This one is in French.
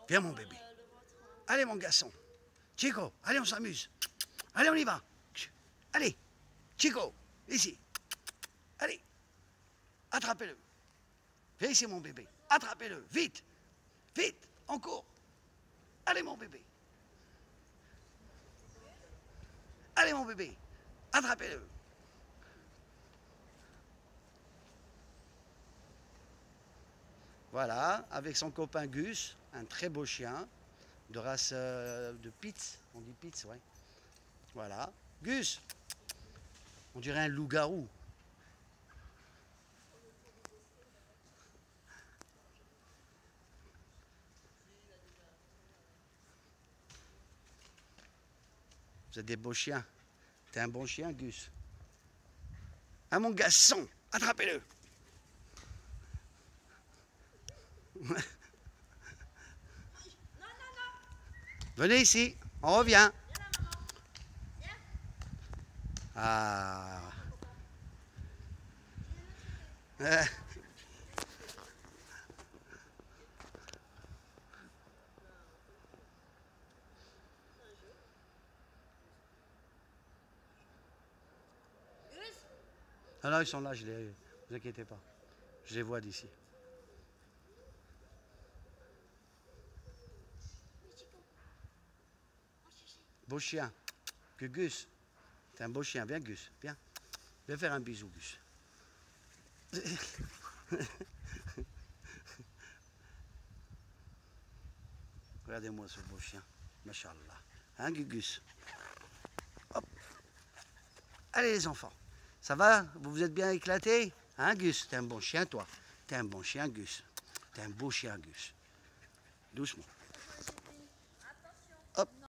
Viens mon bébé. Allez mon garçon. Chico, allez on s'amuse. Allez on y va. Allez. Chico, ici. Allez. Attrapez-le. Viens ici mon bébé. Attrapez-le. Vite. Vite. On court. Allez mon bébé. Allez mon bébé. Attrapez-le. Voilà, avec son copain Gus, un très beau chien, de race de Pitts, on dit Pitts, ouais. Voilà, Gus, on dirait un loup-garou. Vous êtes des beaux chiens. T'es un bon chien, Gus. Ah mon garçon, attrapez-le. Venez ici, on revient. Ah. Ah non, ils sont là, ne vous inquiétez pas. Je les vois d'ici. Beau chien. Que Gus. T'es un beau chien. Viens, Gus. Viens. Viens faire un bisou, Gus. Regardez-moi ce beau chien. Machallah. Hein, Gus? Hop. Allez, les enfants. Ça va? Vous vous êtes bien éclatés? Hein, Gus? T'es un bon chien, toi. T'es un bon chien, Gus. T'es un beau chien, Gus. Doucement. Hop.